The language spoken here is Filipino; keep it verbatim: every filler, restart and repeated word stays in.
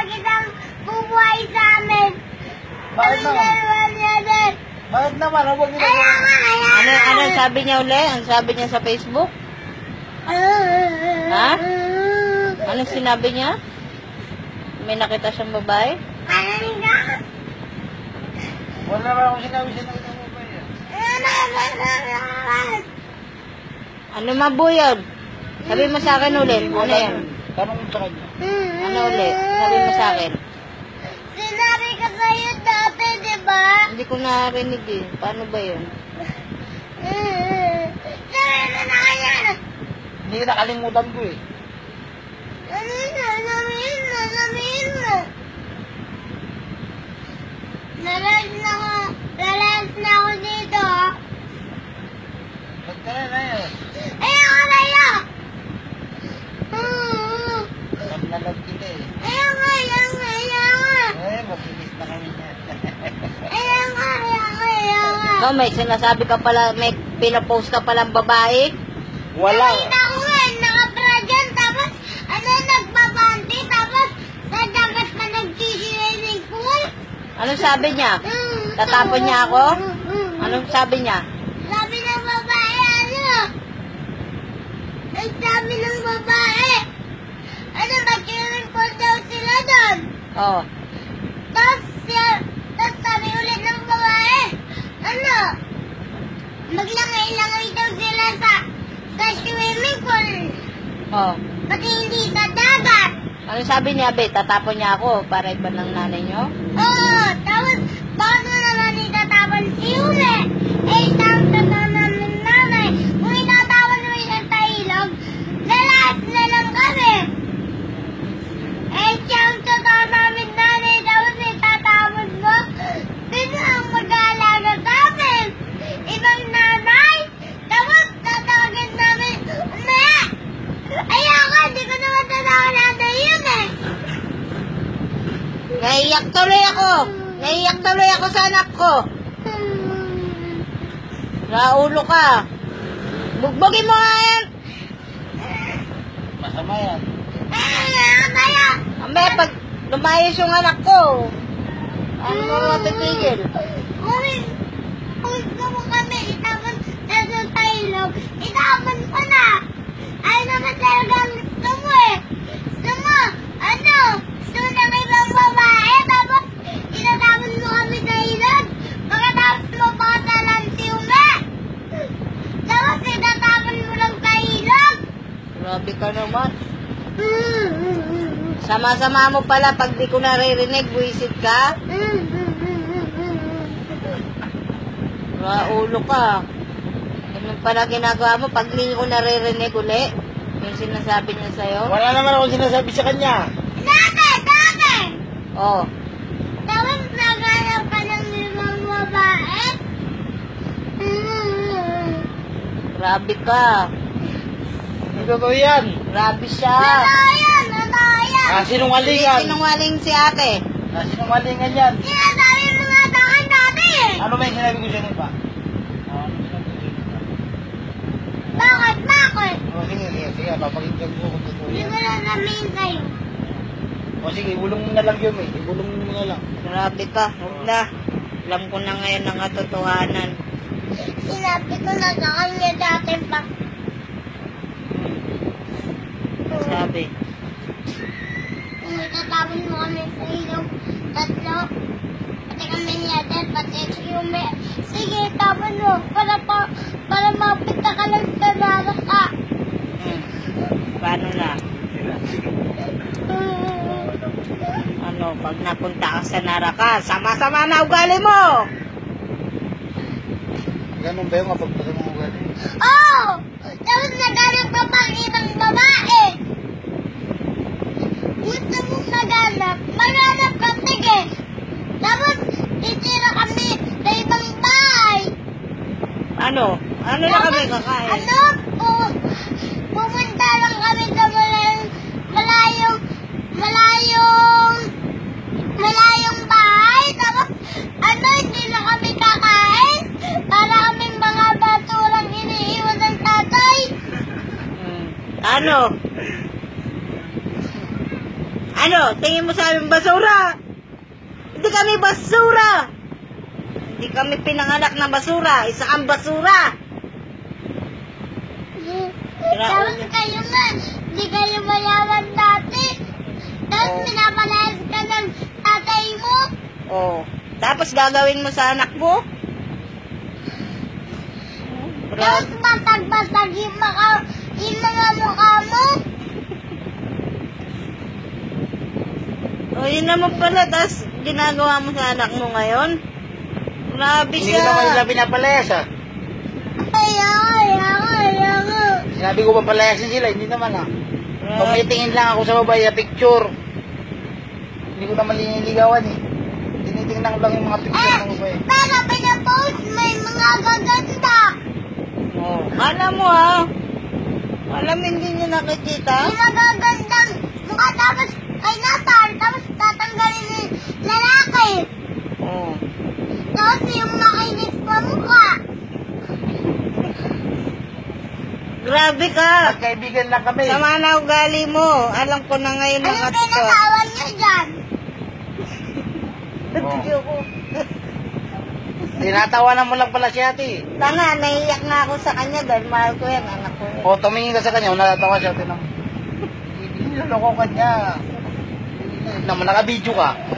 kitang bubuhay sa amin. Bakit naman? Bakit naman? Huwag nila Ayaw nga, ayaw Ano, ano sabi niya uli? Ano sabi niya sa Facebook? Ha? Ano sinabi niya? May nakita siyang babae? Ano nga? Wala naman akong sinabi siya nakita mo ba yan? Ano mabuyod? Sabi mo sa akin ulit. Ano yan? Tanong mo sa kanya. Ano ulit? Sabi mo sa akin. Sinabi ko sa'yo dati, di ba? Hindi ko narinig eh. Paano ba yun? Sabi mo na kaya. Hindi ka nakalimutan ko eh. Ano na, sabihin mo, sabihin mo. Lalas na ako, lalas na ako dito. Ba't ka na na yan? Ayaw ka na yun. Naglalag kita eh. Ayaw ka, ayaw ka, ayaw ka. Eh, mabilis na kami niya. Ayaw ka, ayaw ka, ayaw ka. Ikaw may sinasabi ka pala, may pinapost ka palang babae? Wala. Nakita ko nga, nakapra dyan, tapos ano, nagbabanti, tapos sa dagat pa nag-swimming pool. Anong sabi niya? Tatapon niya ako? Anong sabi niya? Sabi ng babae, ano? Ang sabi ng babae, ano, mag-swimming pool daw sila doon. Oh. Tapos, siya, tapos sabi ulit ng babae, ano, maglangay-langay daw sila sa, sa swimming pool. Oh. Pati hindi sa dagat. Ano sabi niya, be? Tatapon niya ako para iba ng nanay niyo? Oo, tapos, bakit mo naman itatapan si Ule? Eh, tapos tatapan namin nanay. Kung itatapan mo siya sa ilog, lalas na lang kami. Eh, siya ang tatapan namin nanay, tapos itatapan mo, sino ang mag-aalaga sa amin? Ibang nanay? Tapos, tatawagin namin, Ume! Ayoko, hindi ko naman tatawag nanay yun eh. Naiyak tuloy ako! Naiyak tuloy ako sa anak ko! Raulo ka! Bugbugin mo nga yan! Masama yan. Eh, kaya, Ambe, pag lumayos yung anak ko, ano mo matitigil? kung, kung gusto mo kami itapon sa sa ilog, itapon ko na. Ay naman talaga ang gusto mo eh. Gusto mo, ano, gusto ng ibang babae, tapos itatapon mo kami sa ilog, pagkatapos mo pakasalan si Ume. Tapos itatapon mo lang sa ilog. Grabe ka naman. Sama-sama mo pala pag di ko naririnig, buwisit ka. Raulo ka. Ganun pala ginagawa mo pag di ko naririnig uli. Yung sinasabi niya sa'yo. Wala naman akong sinasabi sa kanya. Dati, dati. Oh, Tapos naghanap ka ng limang babae. grabe ka. Hindi totoo yan. Grabe siya. Natayan, natayan. Ah, sinungalingan. Sinungaling si ate. Ah, sinungalingan yan. Sinasabi mo nga sa akin dati eh. Ano ba yung sinabi ko siya pa? Ah, ano sinabi ko siya pa? Bakit, bakit? O sige, sige, sige. Papakinggan ko kung totoo Hindi yan. ko lang sabihin sa'yo. O sige, ibulong mo na lang yun eh. Ibulong mo na lang. Grabe ka. Huwag na. Alam ko na ngayon ang katotohanan. Sinabi ko na sa kanya dati pa. Sabi. Kung itatapon mo kami sa ilong tatlo, pati kami ni Adel, pati si Yume. Sige, tapon mo. Para, pa, para mapita ka lang sa naraka. Hmm. Paano na? Ano, pag napunta ka sa Naraka, sama-sama na ugali mo! Ganun ba yung kapagpasa mo ugali? Oo! Tapos naghanap ka pang ibang babae. Gusto mong maghanap? Maghanap ka, sige. Tapos, titira kami sa ibang bahay. Ano? Ano na kami kakain? Ano? Oh, pumunta lang kami sa malayong, malayong, malayong, malayong bahay. Tapos, ano, hindi na kami kakain. Para kaming mga basurang iniiwan ng tatay. Hmm. Ano? Ano? Tingin mo sa amin basura? Hindi kami basura! Hindi kami pinanganak ng basura. Isa kang basura! Tapos kayo nga, hindi kayo mayaman dati. Tapos Oh. pinapalayas ka ng tatay mo. Oh. Tapos gagawin mo sa anak mo? Tapos basag-basag yung, maka, yung mga mukha mo. O, oh, yun naman pala. Tapos ginagawa mo sa anak mo ngayon? Grabe Hindi siya. ko naman nila pinapalayas ah. Ayaw, ayaw, ayaw. Sinabi ko pa palayasin sila, hindi naman ah. Grabe. Tumitingin lang ako sa babae na picture. Hindi ko naman liniligawan eh. Tinitingnan ko lang yung mga picture ng babae. Pero pinapost may mga gaganda. Oh. Alam mo ah. Alam hindi niyo nakikita? Yung magagandang mukha tapos kay Natal. Tapos tatanggalin yung lalaki. Oh. Tapos yung makinis pa mukha. Grabe ka. Magkaibigan lang kami. Sama na ugali mo. Alam ko na ngayon Ano na pinatawan niyo dyan? Oh. Tinatawanan mo lang pala si ate. Tanga, naiyak na ako sa kanya dahil mahal ko yan, anak ko yan. O, tumingin ka sa kanya, natatawa siya. Tinam. Niloloko ka niya. Naman, naka-video ka.